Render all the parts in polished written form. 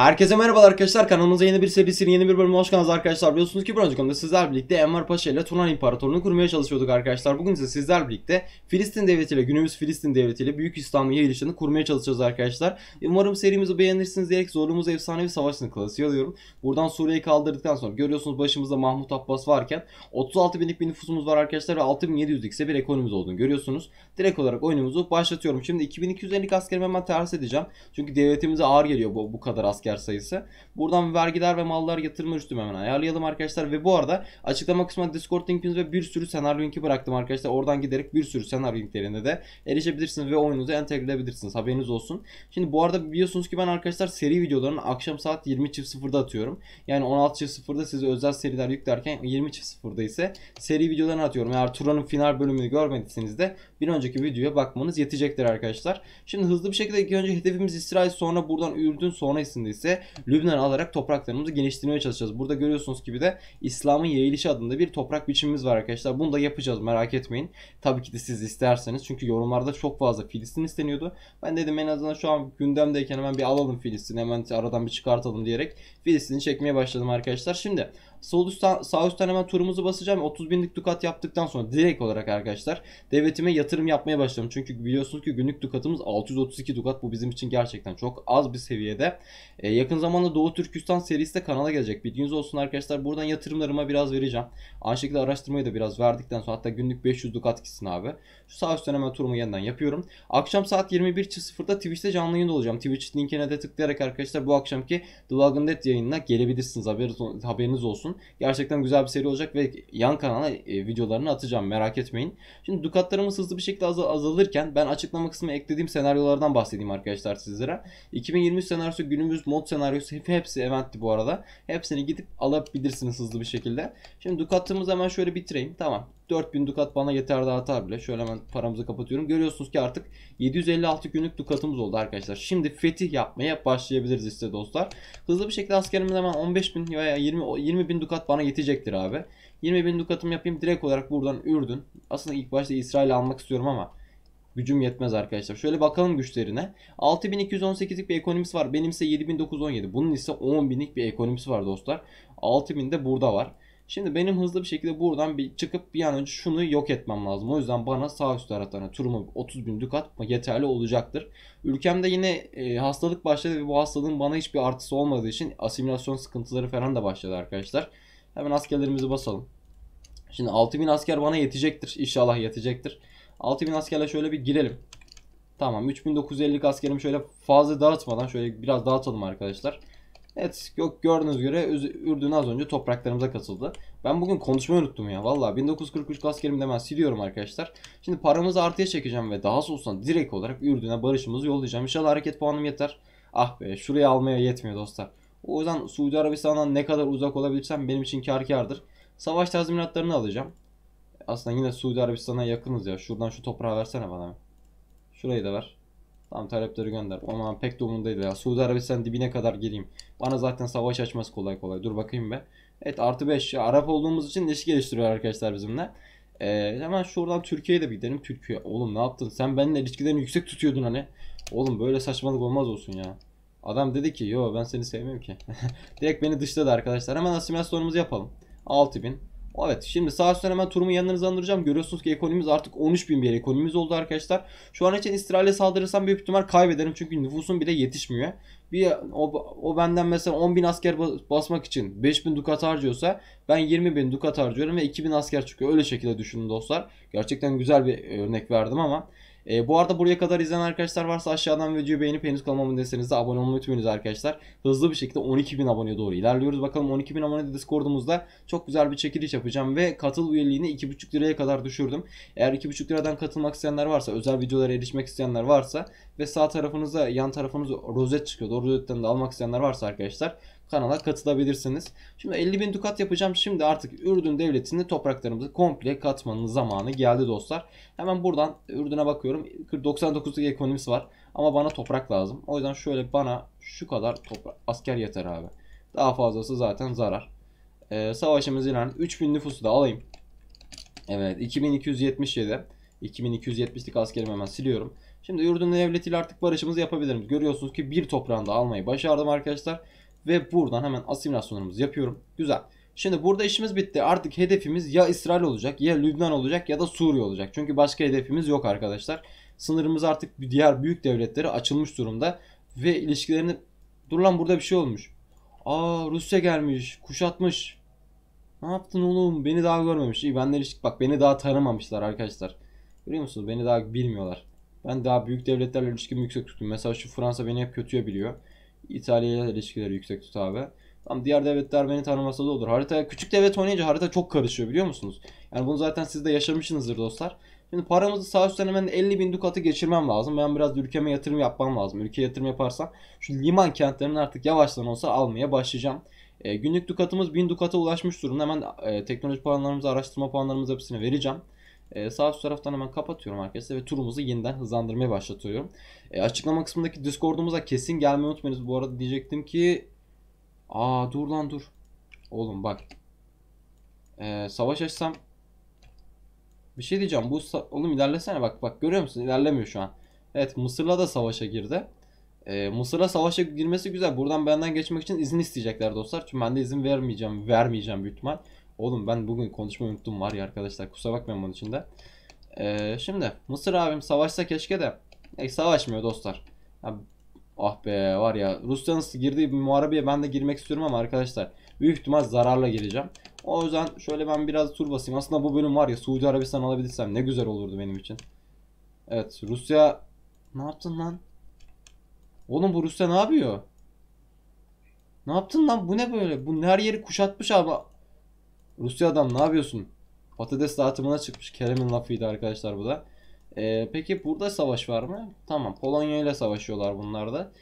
Herkese merhabalar arkadaşlar, kanalımıza yeni bir serisinin yeni bir bölümüne hoş geldiniz arkadaşlar. Biliyorsunuz ki bir önceki bölümde sizler birlikte Enver Paşa ile Turan İmparatorluğunu kurmaya çalışıyorduk arkadaşlar. Bugün ise sizler birlikte Filistin Devleti ile, günümüz Filistin Devleti ile Büyük İslam'ın yayılışını kurmaya çalışacağız arkadaşlar. Umarım serimizi beğenirsiniz diyerek zorluğumuz efsanevi savaşını klasiği alıyorum. Buradan Suriye'yi kaldırdıktan sonra görüyorsunuz başımızda Mahmut Abbas varken 36 binlik bir nüfusumuz var arkadaşlar ve 6700'lik ise bir ekonomimiz olduğunu görüyorsunuz. Direkt olarak oyunumuzu başlatıyorum. Şimdi 2250'lik askerimi hemen ters edeceğim. Çünkü devletimize ağır geliyor bu kadar asker sayısı. Buradan vergiler ve mallar yatırma üstümü hemen ayarlayalım arkadaşlar. Ve bu arada açıklama kısmına Discord linkimiz ve bir sürü senaryo linki bıraktım arkadaşlar. Oradan giderek bir sürü senaryo linklerine de erişebilirsiniz ve oyununuza entegre edebilirsiniz. Haberiniz olsun. Şimdi bu arada biliyorsunuz ki ben arkadaşlar seri videolarını akşam saat 20.00'da atıyorum. Yani 16.00'da size özel seriler yüklerken 20.00'da ise seri videolarını atıyorum. Eğer Turan'ın final bölümünü görmediyseniz de bir önceki videoya bakmanız yetecektir arkadaşlar. Şimdi hızlı bir şekilde ilk önce hedefimiz İsrail, sonra buradan Ürdün, sonrasında ise Lübnan alarak topraklarımızı geliştirmeye çalışacağız. Burada görüyorsunuz gibi de İslam'ın yayılışı adında bir toprak biçimimiz var arkadaşlar. Bunu da yapacağız, merak etmeyin. Tabii ki de siz isterseniz, çünkü yorumlarda çok fazla Filistin isteniyordu. Ben dedim en azından şu an gündemdeyken hemen bir alalım Filistin'i, hemen aradan bir çıkartalım diyerek Filistin'i çekmeye başladım arkadaşlar. Şimdi sağ üstten hemen turumuzu basacağım. 30 binlik dukat yaptıktan sonra direkt olarak arkadaşlar devletime yatırım yapmaya başladım. Çünkü biliyorsunuz ki günlük dukatımız 632 dukat. Bu bizim için gerçekten çok az bir seviyede. Yakın zamanda Doğu Türkistan serisi de kanala gelecek. Bilginiz olsun arkadaşlar. Buradan yatırımlarıma biraz vereceğim. Aynı şekilde araştırmayı da biraz verdikten sonra hatta günlük 500 dukat gitsin abi. Şu sağ üstten hemen turumu yeniden yapıyorum. Akşam saat 21.00'da Twitch'te canlı yayında olacağım. Twitch linkine de tıklayarak arkadaşlar bu akşamki The Walking Dead yayınına gelebilirsiniz. Haberiniz olsun. Gerçekten güzel bir seri olacak ve yan kanala videolarını atacağım, merak etmeyin. Şimdi dukatlarımız hızlı bir şekilde azalırken ben açıklama kısmına eklediğim senaryolardan bahsedeyim arkadaşlar sizlere. 2023 senaryosu, günümüz mod senaryosu hepsi eventti bu arada. Hepsini gidip alabilirsiniz hızlı bir şekilde. Şimdi dukatımızı hemen şöyle bitireyim. Tamam. 4000 dukat bana yeter, dağıtar bile. Şöyle hemen paramızı kapatıyorum. Görüyorsunuz ki artık 756 günlük dukatımız oldu arkadaşlar. Şimdi fetih yapmaya başlayabiliriz işte dostlar. Hızlı bir şekilde askerimiz hemen 15.000 veya 20.000 dukat bana yetecektir abi. 20.000 dukatım yapayım. Direkt olarak buradan Ürdün. Aslında ilk başta İsrail'i almak istiyorum ama gücüm yetmez arkadaşlar. Şöyle bakalım güçlerine. 6218'lik bir ekonomisi var. Benim ise 7917. Bunun ise 10.000'lik bir ekonomisi var dostlar. 6000 de burada var. Şimdi benim hızlı bir şekilde buradan bir çıkıp bir an önce şunu yok etmem lazım. O yüzden bana sağ üst taraftan turumu 30.000 dukat yeterli olacaktır. Ülkemde yine hastalık başladı ve bu hastalığın bana hiçbir artısı olmadığı için asimilasyon sıkıntıları falan da başladı arkadaşlar. Hemen askerlerimizi basalım. Şimdi 6000 asker bana yetecektir. İnşallah yetecektir. 6000 askerle şöyle bir girelim. Tamam, 3950'lik askerimi şöyle fazla dağıtmadan şöyle biraz dağıtalım arkadaşlar. Evet, gördüğünüz göre Ürdün az önce topraklarımıza katıldı. Ben bugün konuşmayı unuttum ya. Vallahi 1943 askerimi de hemen siliyorum arkadaşlar. Şimdi paramızı artıya çekeceğim ve daha sonrasında direkt olarak Ürdün'e barışımızı yollayacağım. İnşallah hareket puanım yeter. Ah be, şuraya almaya yetmiyor dostlar. O yüzden Suudi Arabistan'dan ne kadar uzak olabilirsem benim için kârdır. Savaş tazminatlarını alacağım. Aslında yine Suudi Arabistan'a yakınız ya. Şuradan şu toprağı versene bana. Şurayı da ver. Tamam, talepleri gönder. Ama pek de umurumdaydı ya. Suudi Arabistan dibine kadar gireyim. Bana zaten savaş açmaz kolay kolay. Dur bakayım be. Evet, +5. Arap olduğumuz için ilişki geliştiriyor arkadaşlar bizimle. Hemen şuradan Türkiye'ye de bir gidelim. Türkiye. Oğlum ne yaptın? Sen benimle ilişkilerini yüksek tutuyordun hani. Oğlum böyle saçmalık olmaz olsun ya. Adam dedi ki yo ben seni sevmiyorum ki. Direkt beni dışladı arkadaşlar. Hemen asimilasyonumuzu yapalım. 6000. Evet, şimdi sağ üstten hemen turumu yanınıza andıracağım. Görüyorsunuz ki ekonomimiz artık 13.000 bir ekonomimiz oldu arkadaşlar. Şu an için İsrail'e saldırırsam büyük ihtimal kaybederim. Çünkü nüfusun bile yetişmiyor. O benden mesela 10.000 asker basmak için 5.000 dukat harcıyorsa ben 20.000 dukat harcıyorum ve 2.000 asker çıkıyor. Öyle şekilde düşünün dostlar. Gerçekten güzel bir örnek verdim ama. Bu arada buraya kadar izleyen arkadaşlar varsa aşağıdan videoyu beğenip henüz kanalıma deseniz de abone olmayı unutmayınız arkadaşlar. Hızlı bir şekilde 12.000 aboneye doğru ilerliyoruz. Bakalım 12.000 abonede Discord'umuzda çok güzel bir çekiliş yapacağım ve katıl üyeliğini 2,5 liraya kadar düşürdüm. Eğer 2,5 liradan katılmak isteyenler varsa, özel videolara erişmek isteyenler varsa ve sağ tarafınızda, yan tarafınızda rozet çıkıyor. O rozetten de almak isteyenler varsa arkadaşlar kanala katılabilirsiniz. Şimdi 50.000 dukat yapacağım. Şimdi artık Ürdün devletini, topraklarımızı komple katmanın zamanı geldi dostlar. Hemen buradan Ürdün'e bakıyorum. 99'luk ekonomisi var. Ama bana toprak lazım. O yüzden şöyle bana şu kadar asker yeter abi. Daha fazlası zaten zarar. Savaşımız ilerledi. 3000 nüfusu da alayım. Evet, 2277. 2270'lik askerimi hemen siliyorum. Şimdi Ürdün devletiyle artık barışımızı yapabilirim. Görüyorsunuz ki bir toprağını da almayı başardım arkadaşlar. Ve buradan hemen asimilasyonlarımızı yapıyorum. Güzel. Şimdi burada işimiz bitti. Artık hedefimiz ya İsrail olacak, ya Lübnan olacak, ya da Suriye olacak. Çünkü başka hedefimiz yok arkadaşlar. Sınırımız artık diğer büyük devletlere açılmış durumda. Ve ilişkilerini... Dur lan, burada bir şey olmuş. Aa, Rusya gelmiş, kuşatmış. Ne yaptın oğlum? Beni daha görmemiş. İyi, benimle ilişki... Bak, beni daha tanımamışlar arkadaşlar. Görüyor musunuz? Beni daha bilmiyorlar. Ben daha büyük devletlerle ilişkimi yüksek tuttum. Mesela şu Fransa beni hep kötüye biliyor. İtalya ile ilişkileri yüksek tut abi. Tamam, diğer devletler beni tanımasa da olur. Harita, küçük devlet oynayınca harita çok karışıyor, biliyor musunuz? Yani bunu zaten siz de yaşamışsınızdır dostlar. Şimdi paramızı sağ üstten hemen 50 bin dukatı geçirmem lazım. Ben biraz ülkeme yatırım yapmam lazım. Ülkeye yatırım yaparsam şu liman kentlerini artık yavaştan olsa almaya başlayacağım. Günlük dukatımız 1000 dukata ulaşmış durumda. Hemen teknoloji puanlarımızı, araştırma puanlarımızı hepsini vereceğim. Sağ üst taraftan hemen kapatıyorum arkadaşlar ve turumuzu yeniden hızlandırmaya başlatıyorum. Açıklama kısmındaki Discord'umuza kesin gelmeyi unutmayınız. Bu arada diyecektim ki... dur lan dur. Oğlum bak. Savaş açsam... Bir şey diyeceğim. Oğlum ilerlesene, bak görüyor musun? İlerlemiyor şu an. Evet, Mısır'la da savaşa girdi. Mısır'la savaşa girmesi güzel. Buradan benden geçmek için izin isteyecekler dostlar. Çünkü ben de izin vermeyeceğim büyük ihtimal. Oğlum ben bugün konuşmayı unuttum var ya arkadaşlar. Kusura bakmayın bunun için de. Şimdi Mısır abim savaşsa keşke de. Savaşmıyor dostlar. Ya, ah be, var ya, Rusya'nın girdiği bir muharebeye ben de girmek istiyorum ama arkadaşlar büyük ihtimal zararla gireceğim. O yüzden şöyle ben biraz tur basayım. Aslında bu bölüm var ya, Suudi Arabistan alabilirsem ne güzel olurdu benim için. Evet, Rusya... Ne yaptın lan? Oğlum bu Rusya ne yapıyor? Ne yaptın lan? Bu ne böyle? Bu her yeri kuşatmış abi. Rusya adam, ne yapıyorsun? Patates dağıtımına çıkmış. Kerem'in lafıydı arkadaşlar bu da. Peki burada savaş var mı? Tamam, Polonya ile savaşıyorlar bunlar da.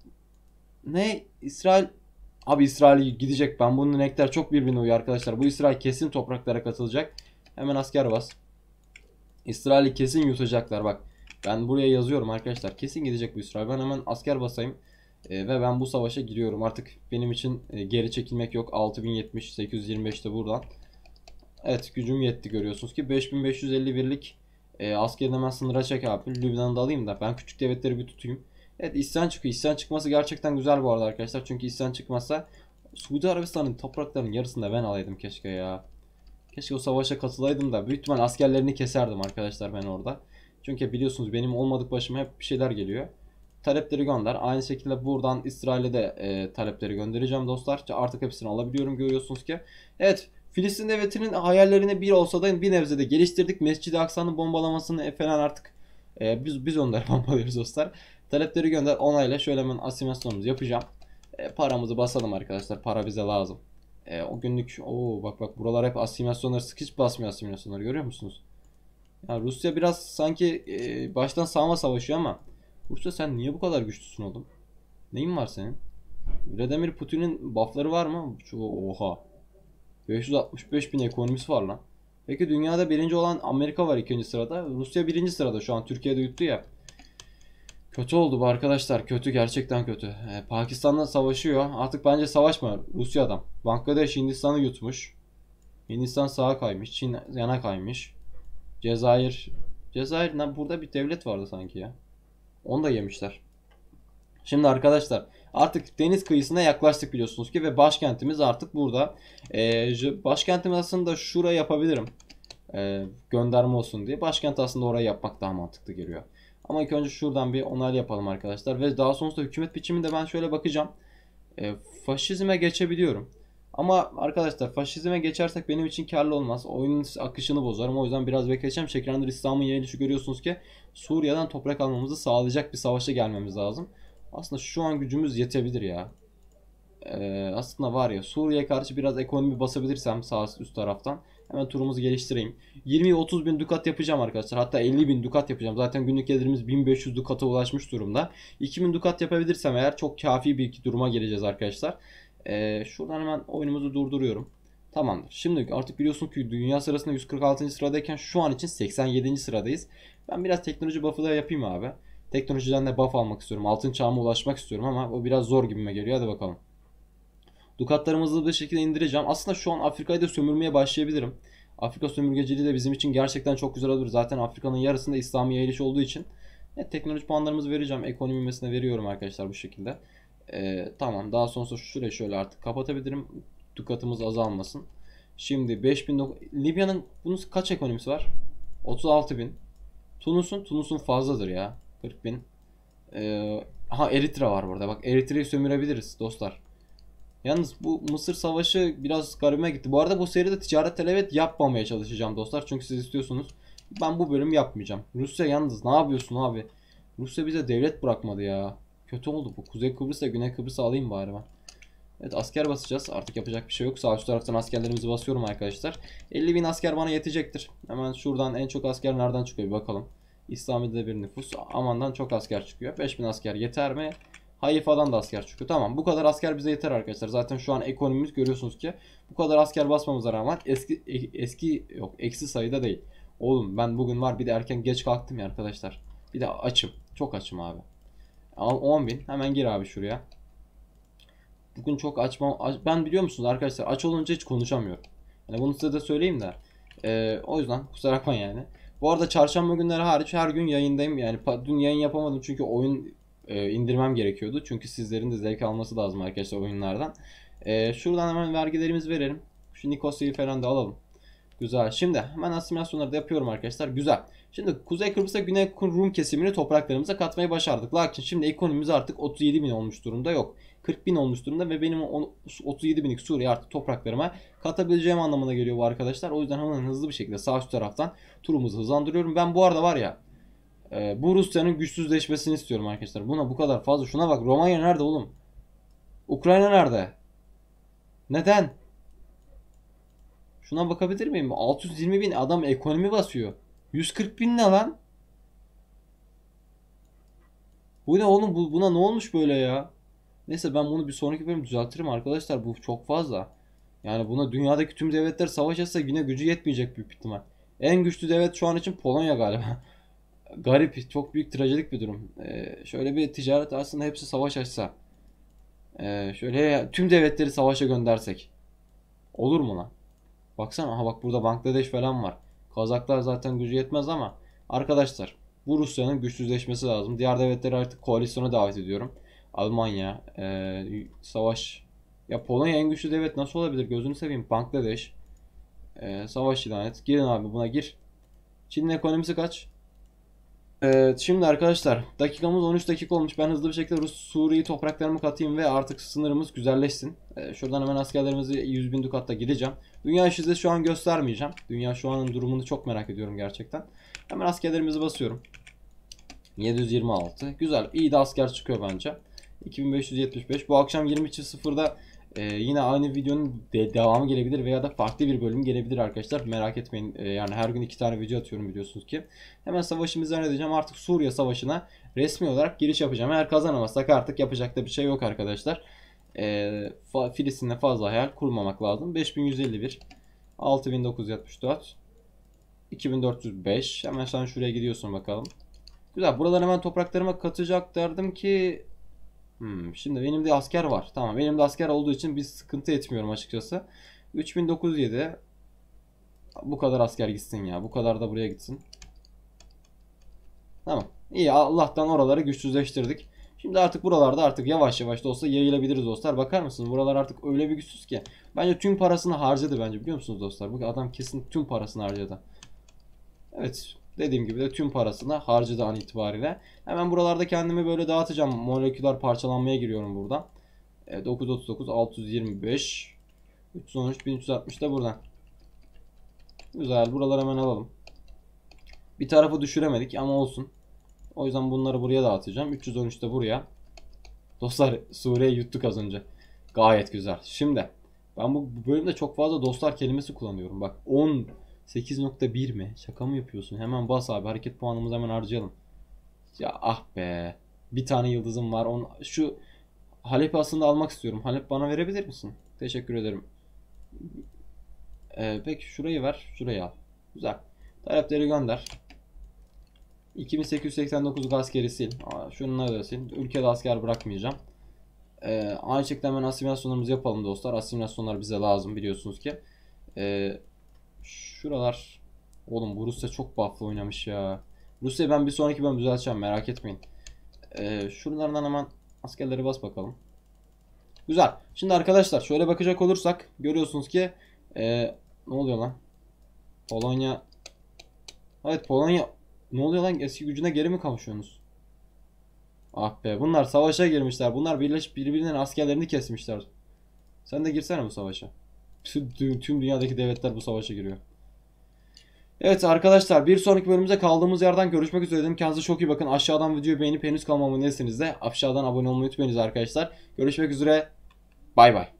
Ne? İsrail... Abi İsrail gidecek. Ben bunun renkler çok birbirine uyuyor arkadaşlar. Bu İsrail kesin topraklara katılacak. Hemen asker bas. İsrail'i kesin yutacaklar bak. Ben buraya yazıyorum arkadaşlar. Kesin gidecek bu İsrail. Ben hemen asker basayım. Ve ben bu savaşa giriyorum. Artık benim için geri çekilmek yok. 6070, 825'te buradan. Evet, gücüm yetti görüyorsunuz ki. 5550 birlik askerini hemen sınıra çek abi. Lübnan'ı da alayım da ben küçük devletleri bir tutayım. Evet, isyan çıkıyor. İsyan çıkması gerçekten güzel bu arada arkadaşlar. Çünkü isyan çıkmazsa Suudi Arabistan'ın topraklarının yarısını da ben alaydım keşke ya. Keşke o savaşa katılaydım da büyük ihtimal askerlerini keserdim arkadaşlar ben orada. Çünkü biliyorsunuz benim olmadık başıma hep bir şeyler geliyor. Talepleri gönder. Aynı şekilde buradan İsrail'e de talepleri göndereceğim dostlar. Artık hepsini alabiliyorum, görüyorsunuz ki. Evet, Filistin devletinin hayallerini bir olsa da bir nebze de geliştirdik. Mescid-i Aksa'nın bombalamasını falan artık biz onları bombalıyoruz dostlar. Talepleri gönder, onayla. Şöyle hemen asimilasyonumuzu yapacağım. Paramızı basalım arkadaşlar. Para bize lazım. O günlük bak buralar hep asimilasyonları, hiç basmıyor asimilasyonları, görüyor musunuz? Ya Rusya biraz sanki baştan sağma savaşıyor ama Rusya sen niye bu kadar güçlüsün oğlum? Neyin var senin? Vladimir Putin'in buffları var mı? Oha. 565 bin ekonomisi var lan. Peki dünyada birinci olan Amerika var ikinci sırada. Rusya birinci sırada şu an, Türkiye'de yuttu ya. Kötü oldu bu arkadaşlar. Kötü, gerçekten kötü. Pakistan'la savaşıyor. Artık bence savaşma Rusya'dan. Bangladeş Hindistan'ı yutmuş. Hindistan sağa kaymış. Çin yana kaymış. Cezayir. Burada bir devlet vardı sanki ya. Onu da yemişler. Şimdi arkadaşlar artık deniz kıyısına yaklaştık biliyorsunuz ki ve başkentimiz artık burada. Başkentimiz aslında şuraya yapabilirim. Gönderme olsun diye. Başkent aslında oraya yapmak daha mantıklı geliyor. Ama ilk önce şuradan bir onay yapalım arkadaşlar. Ve daha sonrasında hükümet biçiminde ben şöyle bakacağım. Faşizme geçebiliyorum. Ama arkadaşlar faşizme geçersek benim için karlı olmaz. Oyunun akışını bozarım. O yüzden biraz bekleyeceğim. Şekrandır İslam'ın yayılışı görüyorsunuz ki Suriye'den toprak almamızı sağlayacak bir savaşa gelmemiz lazım. Aslında şu an gücümüz yetebilir ya. Aslında var ya, Suriye'ye karşı biraz ekonomi basabilirsem sağ üst taraftan hemen turumuzu geliştireyim. 20-30 bin dukat yapacağım arkadaşlar. Hatta 50 bin dukat yapacağım. Zaten günlük gelirimiz 1500 dukata ulaşmış durumda. 2000 dukat yapabilirsem eğer çok kafi bir duruma geleceğiz arkadaşlar. Şuradan hemen oyunumuzu durduruyorum. Tamamdır. Şimdi artık biliyorsun ki dünya sırasında 146. sıradayken şu an için 87. sıradayız. Ben biraz teknoloji buff'ı da yapayım abi. Teknolojiden de buff almak istiyorum. Altın çağıma ulaşmak istiyorum ama o biraz zor gibime geliyor. Hadi bakalım. Dukatlarımızı hızlı bir şekilde indireceğim. Aslında şu an Afrika'yı da sömürmeye başlayabilirim. Afrika sömürgeciliği de bizim için gerçekten çok güzel olur. Zaten Afrika'nın yarısında İslami yayılış olduğu için teknoloji puanlarımızı vereceğim. Ekonomi mesine veriyorum arkadaşlar bu şekilde. Tamam, daha sonra şurayı şöyle artık kapatabilirim. Dukatımız azalmasın. Şimdi 5000 Libya'nın bunun kaç ekonomisi var? 36.000. Tunus'un fazladır ya. 40.000. Eritre var burada. Bak, Eritre'yi sömürebiliriz dostlar. Yalnız bu Mısır Savaşı biraz garibime gitti. Bu arada bu seride ticaret evet yapmamaya çalışacağım dostlar. Çünkü siz istiyorsunuz. Ben bu bölüm yapmayacağım. Rusya yalnız ne yapıyorsun abi? Rusya bize devlet bırakmadı ya. Kötü oldu bu. Kuzey Kıbrıs'la Güney Kıbrıs'ı alayım bari ben. Evet, asker basacağız. Artık yapacak bir şey yok. Sağ üst taraftan askerlerimizi basıyorum arkadaşlar. 50.000 asker bana yetecektir. Hemen şuradan en çok asker nereden çıkıyor bir bakalım. İslami'de bir nüfus. Aman'dan çok asker çıkıyor. 5.000 asker yeter mi? Hayfa'dan da asker çıkıyor. Tamam, bu kadar asker bize yeter arkadaşlar. Zaten şu an ekonomimiz görüyorsunuz ki bu kadar asker basmamıza rağmen eksi sayıda değil. Oğlum ben bugün var bir de erken geç kalktım ya arkadaşlar. Bir de açım. Çok açım abi. Al 10.000. Hemen gir abi şuraya. Bugün çok ben biliyor musunuz arkadaşlar, aç olunca hiç konuşamıyorum. Yani bunu size de söyleyeyim de. O yüzden kusura bakmayın yani. Bu arada çarşamba günleri hariç her gün yayındayım. Yani dün yayın yapamadım çünkü oyun indirmem gerekiyordu. Çünkü sizlerin de zevk alması lazım arkadaşlar oyunlardan. Şuradan hemen vergilerimizi verelim. Şu Nikosya'yı falan da alalım. Güzel. Şimdi hemen asimilasyonları da yapıyorum arkadaşlar. Güzel. Şimdi Kuzey Kıbrıs'a Güney Rum kesimini topraklarımıza katmayı başardık. Lakin şimdi ekonomimiz artık 37.000 olmuş durumda, yok. 40.000 olmuş durumda ve benim 37.000'lik Suriye artık topraklarıma katabileceğim anlamına geliyor bu arkadaşlar. O yüzden hemen hızlı bir şekilde sağ üst taraftan turumuzu hızlandırıyorum. Ben bu arada var ya bu Rusya'nın güçsüzleşmesini istiyorum arkadaşlar. Buna bu kadar fazla. Şuna bak, Romanya nerede oğlum? Ukrayna nerede? Neden? Şuna bakabilir miyim? 620.000 adam ekonomi basıyor. 140.000 ne lan? Bu ne oğlum? Buna ne olmuş böyle ya? Neyse, ben bunu bir sonraki bölüm düzeltirim arkadaşlar. Bu çok fazla. Yani buna dünyadaki tüm devletler savaş açsa yine gücü yetmeyecek büyük ihtimal. En güçlü devlet şu an için Polonya galiba. Garip. Çok büyük trajedik bir durum. Şöyle bir ticaret aslında hepsi savaş açsa. Şöyle tüm devletleri savaşa göndersek. Olur mu lan? Baksana, aha bak burada Bangladeş falan var. Kazaklar zaten gücü yetmez ama arkadaşlar bu Rusya'nın güçsüzleşmesi lazım. Diğer devletleri artık koalisyona davet ediyorum. Almanya, savaş. Ya Polonya en güçlü devlet nasıl olabilir? Gözünü seveyim. Bangladeş, savaş ilan et. Girin abi, buna gir. Çin'in ekonomisi kaç? Evet, şimdi arkadaşlar dakikamız 13 dakika olmuş. Ben hızlı bir şekilde Suriye topraklarımı katayım ve artık sınırımız güzelleşsin. Şuradan hemen askerlerimizi 100.000 dukatta gideceğim. Dünya size şu an göstermeyeceğim. Dünya şu anın durumunu çok merak ediyorum gerçekten. Hemen askerlerimizi basıyorum. 726. Güzel. İyi de asker çıkıyor bence. 2575. Bu akşam 23.00'da yine aynı videonun devamı gelebilir veya da farklı bir bölüm gelebilir arkadaşlar. Merak etmeyin. Yani her gün 2 tane video atıyorum biliyorsunuz ki. Hemen savaşımızı halledeceğim. Artık Suriye Savaşı'na resmi olarak giriş yapacağım. Eğer kazanamazsak artık yapacak da bir şey yok arkadaşlar. Filistin'le fazla hayal kurmamak lazım. 5151, 6974, 2405. Hemen sen şuraya gidiyorsun bakalım. Güzel. Buradan hemen topraklarıma katacak derdim ki şimdi benim de asker var. Tamam, benim de asker olduğu için bir sıkıntı etmiyorum açıkçası. 3907. Bu kadar asker gitsin ya. Bu kadar da buraya gitsin. Tamam. İyi, Allah'tan oraları güçsüzleştirdik. Şimdi artık buralarda artık yavaş yavaş da olsa yayılabiliriz dostlar. Bakar mısınız? Buralar artık öyle bir güçsüz ki. Bence tüm parasını harcadı bence, biliyor musunuz dostlar? Bu adam kesin tüm parasını harcadı. Evet. Dediğim gibi de tüm parasını harcadı an itibariyle. Hemen buralarda kendimi böyle dağıtacağım. Moleküler parçalanmaya giriyorum buradan. 939, 625, 313, 1360 da buradan. Güzel. Buraları hemen alalım. Bir tarafı düşüremedik ama olsun. O yüzden bunları buraya dağıtacağım. 313 de buraya. Dostlar, Suriye'yi yuttuk az önce. Gayet güzel. Şimdi ben bu bölümde çok fazla dostlar kelimesi kullanıyorum. Bak 18.1 mi? Şaka mı yapıyorsun? Hemen bas abi. Hareket puanımızı hemen harcayalım. Ya ah be. Bir tane yıldızım var. Şu Halep'i aslında almak istiyorum. Halep bana verebilir misin? Teşekkür ederim. Peki şurayı ver. Şurayı al. Güzel. Talepleri gönder. 2889 askeri sil. Şunları da sil. Ülkede asker bırakmayacağım. Aynı şekilde hemen asimilasyonlarımızı yapalım dostlar. Asimilasyonlar bize lazım biliyorsunuz ki. Şuralar. Oğlum bu Rusya çok buff'lı oynamış ya. Rusya'yı ben bir sonraki bölüm düzelteceğim, merak etmeyin. Şuralardan hemen askerleri bas bakalım. Güzel. Şimdi arkadaşlar şöyle bakacak olursak görüyorsunuz ki ne oluyor lan? Polonya. Evet, Polonya. Ne oluyor lan? Eski gücüne geri mi kavuşuyorsunuz? Ah be, bunlar savaşa girmişler. Bunlar birleşip birbirinin askerlerini kesmişler. Sen de girsene bu savaşa. Tüm dünyadaki devletler bu savaşa giriyor. Evet arkadaşlar, bir sonraki bölümümüzde kaldığımız yerden görüşmek üzere dedim. Kendinize çok iyi bakın. Aşağıdan videoyu beğenip henüz kalmamı değilseniz de aşağıdan abone olmayı unutmayınız arkadaşlar. Görüşmek üzere. Bay bay.